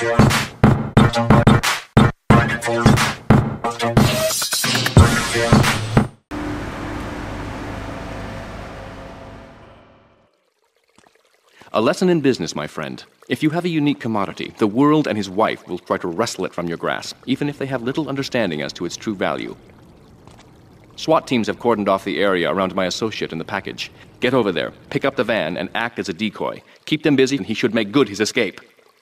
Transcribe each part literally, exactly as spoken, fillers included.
A lesson in business, my friend. If you have a unique commodity, the world and his wife will try to wrestle it from your grasp, even if they have little understanding as to its true value. SWAT teams have cordoned off the area around my associate and the package. Get over there, pick up the van, and act as a decoy. Keep them busy, and he should make good his escape.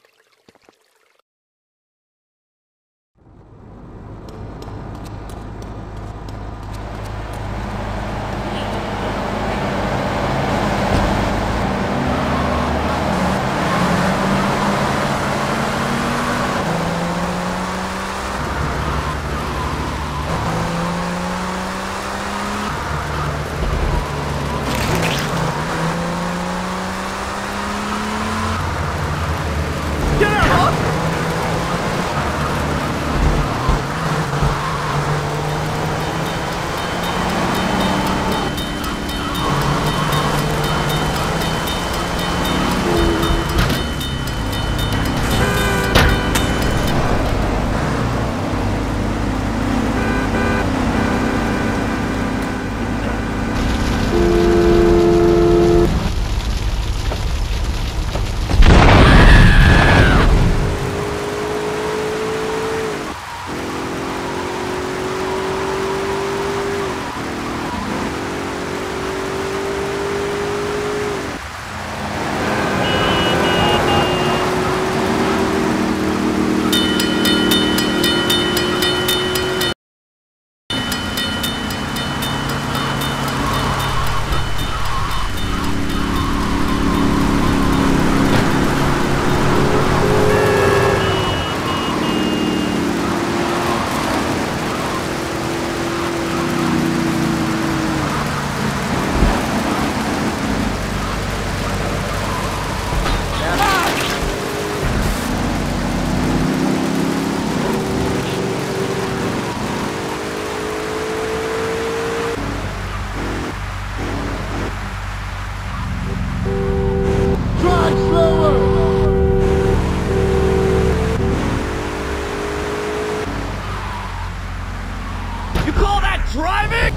Driving?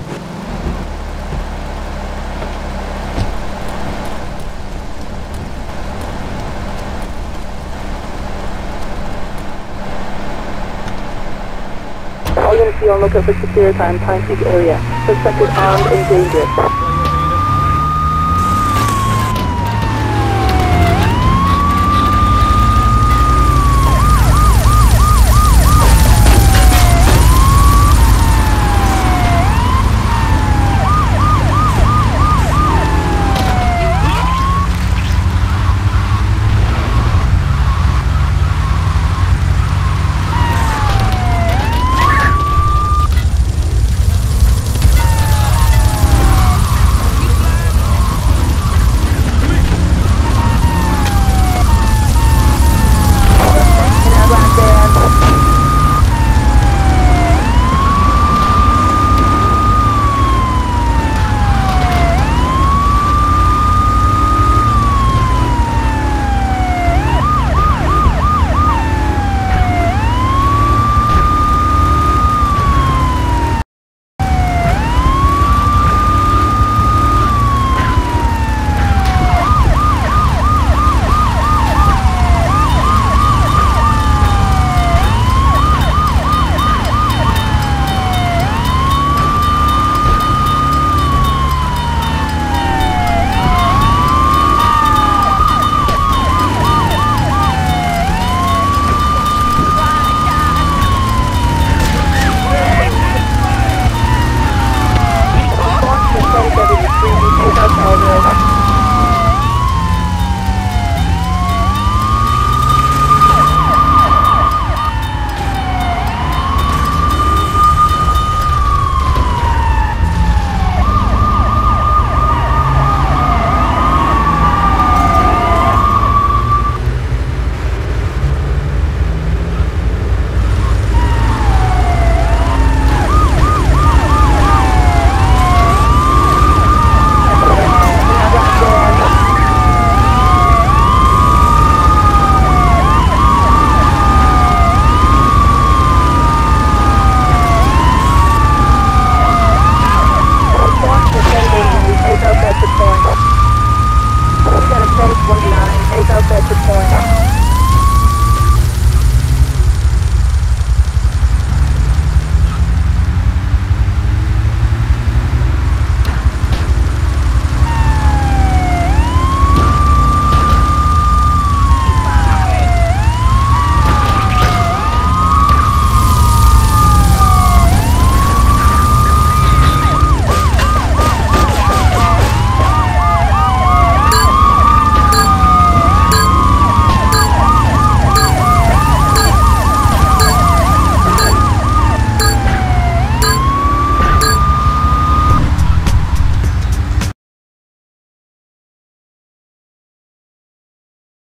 All units be on lookout for secure time, time peak area. Suspected armed and dangerous.